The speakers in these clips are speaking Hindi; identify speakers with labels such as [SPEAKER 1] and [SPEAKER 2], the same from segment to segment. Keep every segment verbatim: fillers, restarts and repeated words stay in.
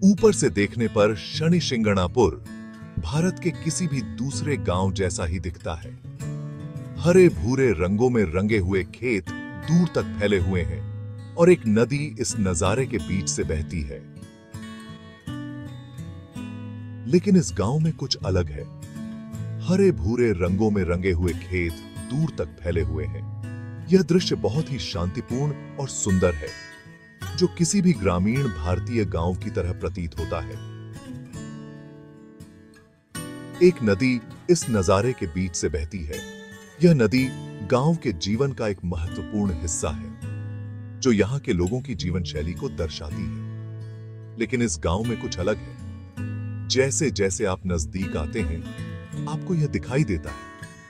[SPEAKER 1] ऊपर से देखने पर शनि शिंगणापुर भारत के किसी भी दूसरे गांव जैसा ही दिखता है। हरे भूरे रंगों में रंगे हुए खेत दूर तक फैले हुए हैं और एक नदी इस नजारे के बीच से बहती है। लेकिन इस गांव में कुछ अलग है। हरे भूरे रंगों में रंगे हुए खेत दूर तक फैले हुए हैं। यह दृश्य बहुत ही शांतिपूर्ण और सुंदर है, जो किसी भी ग्रामीण भारतीय गांव की तरह प्रतीत होता है। एक नदी इस नजारे के बीच से बहती है। यह नदी गांव के जीवन का एक महत्वपूर्ण हिस्सा है, जो यहां के लोगों की जीवन शैली को दर्शाती है। लेकिन इस गांव में कुछ अलग है। जैसे जैसे आप नजदीक आते हैं, आपको यह दिखाई देता है।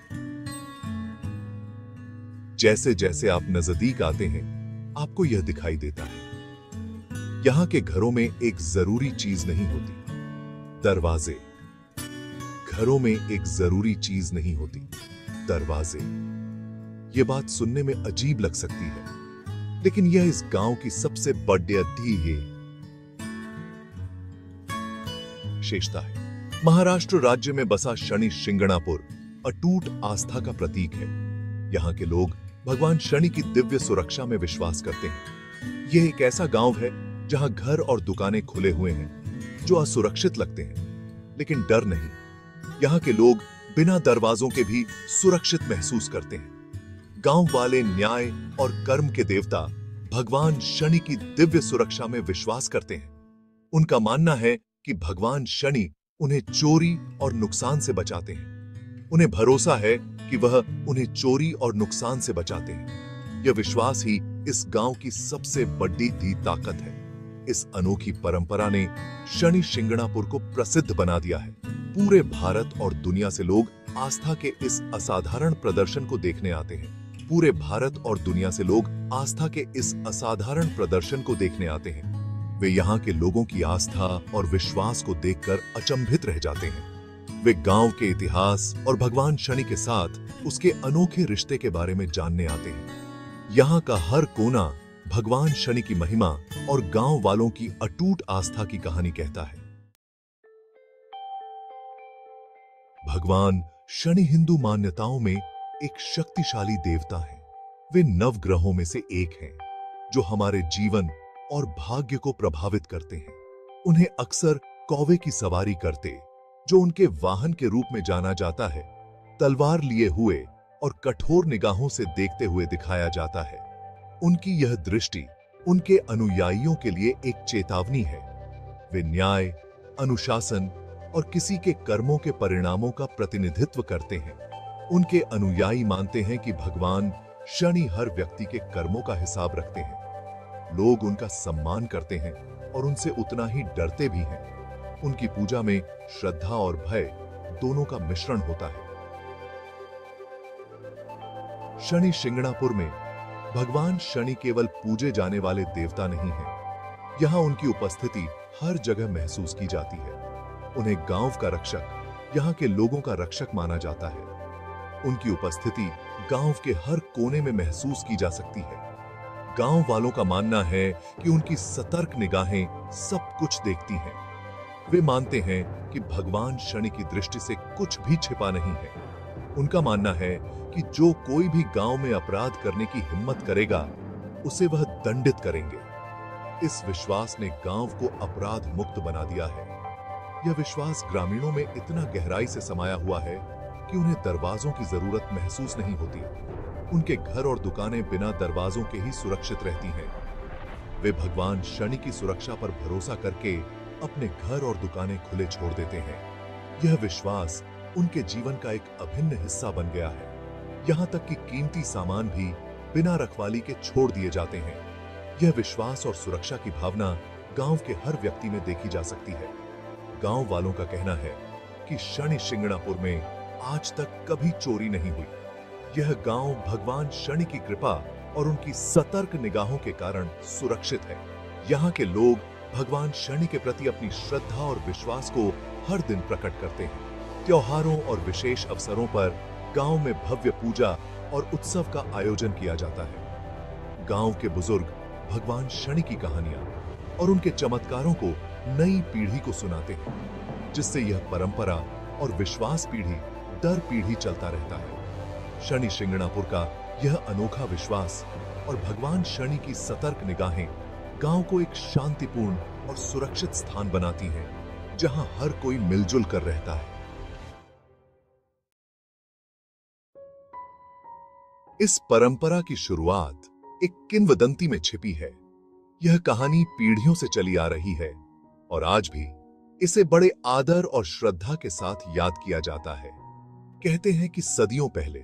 [SPEAKER 1] जैसे जैसे आप नजदीक आते हैं, आपको यह दिखाई देता है। यहां के घरों में एक जरूरी चीज नहीं होती, दरवाजे। घरों में एक जरूरी चीज नहीं होती, दरवाजे। यह बात सुनने में अजीब लग सकती है, लेकिन यह इस गांव की सबसे बड़ी है विशेषता है। महाराष्ट्र राज्य में बसा शनि शिंगणापुर अटूट आस्था का प्रतीक है। यहां के लोग भगवान शनि की दिव्य सुरक्षा में विश्वास करते हैं। यह एक ऐसा गांव है जहां घर और दुकानें खुले हुए हैं, जो असुरक्षित लगते हैं, लेकिन डर नहीं। यहां के लोग बिना दरवाजों के भी सुरक्षित महसूस करते हैं। गांव वाले न्याय और कर्म के देवता भगवान शनि की दिव्य सुरक्षा में विश्वास करते हैं। उनका मानना है कि भगवान शनि उन्हें चोरी और नुकसान से बचाते हैं। उन्हें भरोसा है कि वह उन्हें चोरी और नुकसान से बचाते हैं। यह विश्वास ही इस गांव की सबसे बड़ी दी ताकत है। इस अनोखी परंपरा ने शनि शिंगणापुर को प्रसिद्ध बना दिया है। पूरे भारत और दुनिया से लोग आस्था के इस असाधारण प्रदर्शन को देखने आते हैं। पूरे भारत और दुनिया से लोग आस्था के इस असाधारण प्रदर्शन को देखने आते हैं। वे यहाँ के लोगों की आस्था और विश्वास को देखकर अचंभित रह जाते हैं। वे गांव के इतिहास और भगवान शनि के साथ उसके अनोखे रिश्ते के बारे में जानने आते हैं। यहाँ का हर कोना भगवान शनि की महिमा और गांव वालों की अटूट आस्था की कहानी कहता है। भगवान शनि हिंदू मान्यताओं में एक शक्तिशाली देवता हैं। वे नवग्रहों में से एक हैं, जो हमारे जीवन और भाग्य को प्रभावित करते हैं। उन्हें अक्सर कौवे की सवारी करते, जो उनके वाहन के रूप में जाना जाता है, तलवार लिए हुए और कठोर निगाहों से देखते हुए दिखाया जाता है। उनकी यह दृष्टि उनके अनुयायियों के लिए एक चेतावनी है। वे न्याय, अनुशासन और किसी के कर्मों के परिणामों का प्रतिनिधित्व करते हैं। उनके अनुयायी मानते हैं कि भगवान शनि हर व्यक्ति के कर्मों का हिसाब रखते हैं। लोग उनका सम्मान करते हैं और उनसे उतना ही डरते भी हैं। उनकी पूजा में श्रद्धा और भय दोनों का मिश्रण होता है। शनि शिंगणापुर में भगवान शनि केवल पूजे जाने वाले देवता नहीं हैं। यहां उनकी उपस्थिति हर जगह महसूस की जाती है। उन्हें गांव का रक्षक, यहां के लोगों का रक्षक माना जाता है। उनकी उपस्थिति गांव के हर कोने में महसूस की जा सकती है। गांव वालों का मानना है कि उनकी सतर्क निगाहें सब कुछ देखती हैं। वे मानते हैं कि भगवान शनि की दृष्टि से कुछ भी छिपा नहीं है। उनका मानना है कि जो कोई भी गांव में अपराध करने की हिम्मत करेगा, उसे वह दंडित करेंगे। इस विश्वास ने गांव को अपराध मुक्त बना दिया है। यह विश्वास ग्रामीणों में इतना गहराई से समाया हुआ है कि उन्हें दरवाजों की जरूरत महसूस नहीं होती। उनके घर और दुकानें बिना दरवाजों के ही सुरक्षित रहती हैं। वे भगवान शनि की सुरक्षा पर भरोसा करके अपने घर और दुकानें खुले छोड़ देते हैं। यह विश्वास उनके जीवन का एक अभिन्न हिस्सा बन गया है। यहां तक कि कीमती सामान भी बिना रखवाली के छोड़ दिए जाते हैं। यह विश्वास और सुरक्षा की भावना गांव के हर व्यक्ति में देखी जा सकती है। गांव वालों का कहना है कि शनि शिंगणापुर में आज तक कभी चोरी नहीं हुई। यह गांव भगवान शनि की कृपा और उनकी सतर्क निगाहों के कारण सुरक्षित है। यहाँ के लोग भगवान शनि के प्रति अपनी श्रद्धा और विश्वास को हर दिन प्रकट करते हैं। त्योहारों और विशेष अवसरों पर गांव में भव्य पूजा और उत्सव का आयोजन किया जाता है। गांव के बुजुर्ग भगवान शनि की कहानियां और उनके चमत्कारों को नई पीढ़ी को सुनाते हैं, जिससे यह परंपरा और विश्वास पीढ़ी दर पीढ़ी चलता रहता है। शनि शिंगणापुर का यह अनोखा विश्वास और भगवान शनि की सतर्क निगाहें गांव को एक शांतिपूर्ण और सुरक्षित स्थान बनाती हैं, जहां हर कोई मिलजुल कर रहता है। इस परंपरा की शुरुआत एक किंवदंती में छिपी है। यह कहानी पीढ़ियों से चली आ रही है और आज भी इसे बड़े आदर और श्रद्धा के साथ याद किया जाता है। कहते हैं कि सदियों पहले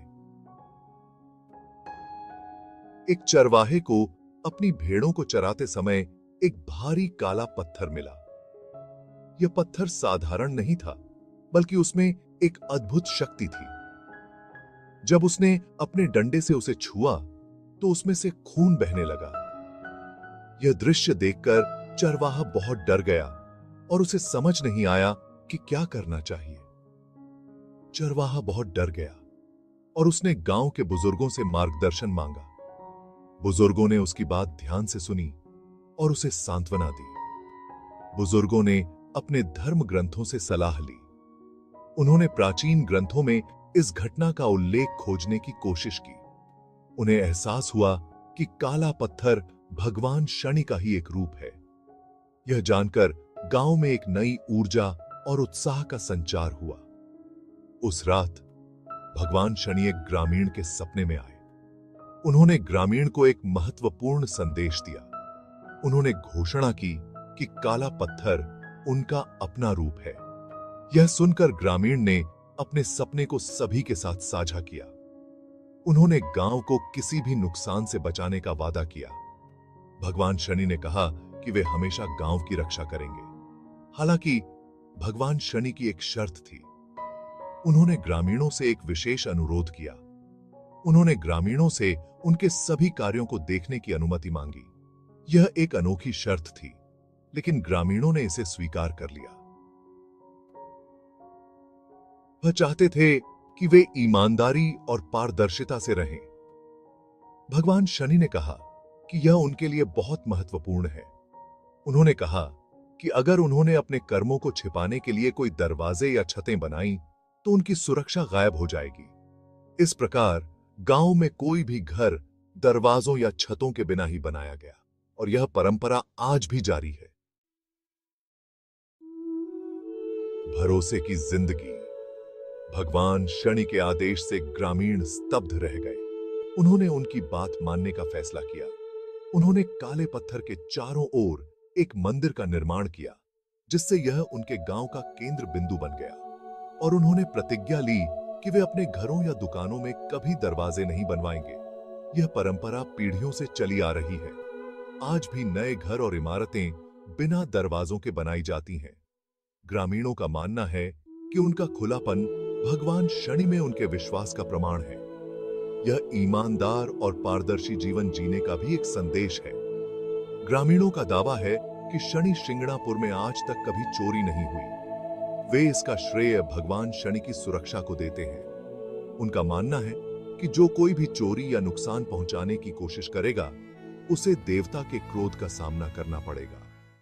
[SPEAKER 1] एक चरवाहे को अपनी भेड़ों को चराते समय एक भारी काला पत्थर मिला। यह पत्थर साधारण नहीं था, बल्कि उसमें एक अद्भुत शक्ति थी। जब उसने अपने डंडे से उसे छुआ तो उसमें से खून बहने लगा। यह दृश्य देखकर चरवाहा बहुत डर गया और उसे समझ नहीं आया कि क्या करना चाहिए। चरवाहा बहुत डर गया और उसने गांव के बुजुर्गों से मार्गदर्शन मांगा। बुजुर्गों ने उसकी बात ध्यान से सुनी और उसे सांत्वना दी। बुजुर्गों ने अपने धर्म ग्रंथों से सलाह ली। उन्होंने प्राचीन ग्रंथों में इस घटना का उल्लेख खोजने की कोशिश की। उन्हें एहसास हुआ कि काला पत्थर भगवान शनि का ही एक रूप है। यह जानकर गांव में एक नई ऊर्जा और उत्साह का संचार हुआ। उस रात भगवान शनि एक ग्रामीण के सपने में आए। उन्होंने ग्रामीण को एक महत्वपूर्ण संदेश दिया। उन्होंने घोषणा की कि काला पत्थर उनका अपना रूप है। यह सुनकर ग्रामीण ने अपने सपने को सभी के साथ साझा किया। उन्होंने गांव को किसी भी नुकसान से बचाने का वादा किया। भगवान शनि ने कहा कि वे हमेशा गांव की रक्षा करेंगे। हालांकि भगवान शनि की एक शर्त थी। उन्होंने ग्रामीणों से एक विशेष अनुरोध किया। उन्होंने ग्रामीणों से उनके सभी कार्यों को देखने की अनुमति मांगी। यह एक अनोखी शर्त थी, लेकिन ग्रामीणों ने इसे स्वीकार कर लिया। वह चाहते थे कि वे ईमानदारी और पारदर्शिता से रहें। भगवान शनि ने कहा कि यह उनके लिए बहुत महत्वपूर्ण है। उन्होंने कहा कि अगर उन्होंने अपने कर्मों को छिपाने के लिए कोई दरवाजे या छतें बनाई तो उनकी सुरक्षा गायब हो जाएगी। इस प्रकार गांव में कोई भी घर दरवाजों या छतों के बिना ही बनाया गया और यह परंपरा आज भी जारी है। भरोसे की जिंदगी। भगवान शनि के आदेश से ग्रामीण स्तब्ध रह गए। उन्होंने उनकी बात मानने का फैसला किया। उन्होंने काले पत्थर के चारों ओर एक मंदिर का निर्माण किया, जिससे यह उनके गांव का केंद्र बिंदु बन गया। और उन्होंने प्रतिज्ञा ली कि वे अपने घरों या दुकानों में कभी दरवाजे नहीं बनवाएंगे। यह परंपरा पीढ़ियों से चली आ रही है। आज भी नए घर और इमारतें बिना दरवाजों के बनाई जाती हैं। ग्रामीणों का मानना है कि उनका खुलापन भगवान शनि में उनके विश्वास का प्रमाण है। यह ईमानदार और पारदर्शी जीवन जीने का भी एक संदेश है। ग्रामीणों का दावा है कि शनि शिंगणापुर में आज तक कभी चोरी नहीं हुई। वे इसका श्रेय भगवान शनि की सुरक्षा को देते हैं। उनका मानना है कि जो कोई भी चोरी या नुकसान पहुंचाने की कोशिश करेगा, उसे देवता के क्रोध का सामना करना पड़ेगा।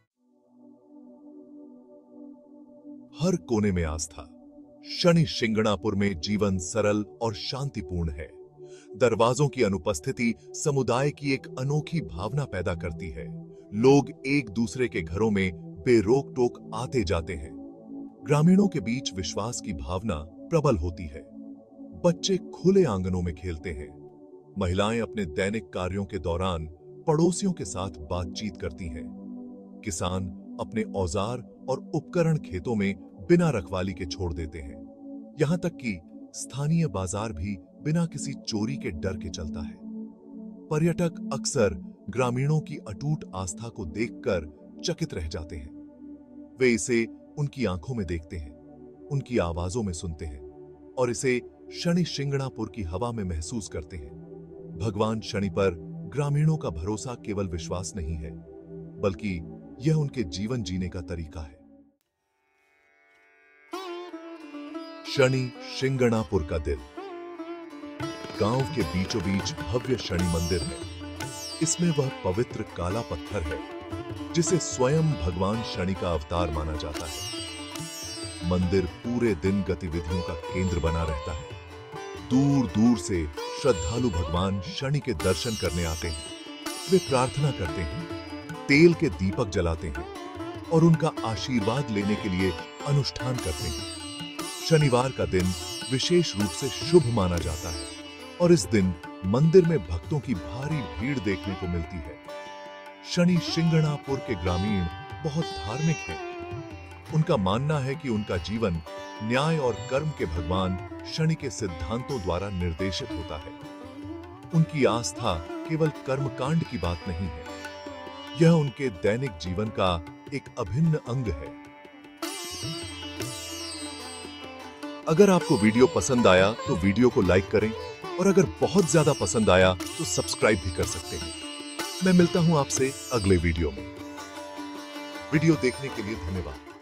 [SPEAKER 1] हर कोने में आस्था। शनि शिंगणापुर में जीवन सरल और शांतिपूर्ण है। दरवाजों की अनुपस्थिति समुदाय की एक अनोखी भावना पैदा करती है। लोग एक दूसरे के घरों में बेरोक टोक आते जाते हैं। ग्रामीणों के बीच विश्वास की भावना प्रबल होती है। बच्चे खुले आंगनों में खेलते हैं। महिलाएं अपने दैनिक कार्यों के दौरान पड़ोसियों के साथ बातचीत करती हैं। किसान अपने औजार और उपकरण खेतों में बिना रखवाली के छोड़ देते हैं। यहां तक कि स्थानीय बाजार भी बिना किसी चोरी के डर के चलता है। पर्यटक अक्सर ग्रामीणों की अटूट आस्था को देखकर चकित रह जाते हैं। वे इसे उनकी आंखों में देखते हैं, उनकी आवाजों में सुनते हैं और इसे शनि शिंगणापुर की हवा में महसूस करते हैं। भगवान शनि पर ग्रामीणों का भरोसा केवल विश्वास नहीं है, बल्कि यह उनके जीवन जीने का तरीका है। शनि शिंगणापुर का दिल। गांव के बीचों बीच भव्य शनि मंदिर है। इसमें वह पवित्र काला पत्थर है जिसे स्वयं भगवान शनि का अवतार माना जाता है। मंदिर पूरे दिन गतिविधियों का केंद्र बना रहता है। दूर दूर से श्रद्धालु भगवान शनि के दर्शन करने आते हैं। वे प्रार्थना करते हैं, तेल के दीपक जलाते हैं और उनका आशीर्वाद लेने के लिए अनुष्ठान करते हैं। शनिवार का दिन विशेष रूप से शुभ माना जाता है और इस दिन मंदिर में भक्तों की भारी भीड़ देखने को मिलती है। शनि शिंगणापुर के ग्रामीण बहुत धार्मिक हैं। उनका मानना है कि उनका जीवन न्याय और कर्म के भगवान शनि के सिद्धांतों द्वारा निर्देशित होता है। उनकी आस्था केवल कर्मकांड की बात नहीं है, यह उनके दैनिक जीवन का एक अभिन्न अंग है। अगर आपको वीडियो पसंद आया तो वीडियो को लाइक करें और अगर बहुत ज्यादा पसंद आया तो सब्सक्राइब भी कर सकते हैं। मैं मिलता हूं आपसे अगले वीडियो में। वीडियो देखने के लिए धन्यवाद।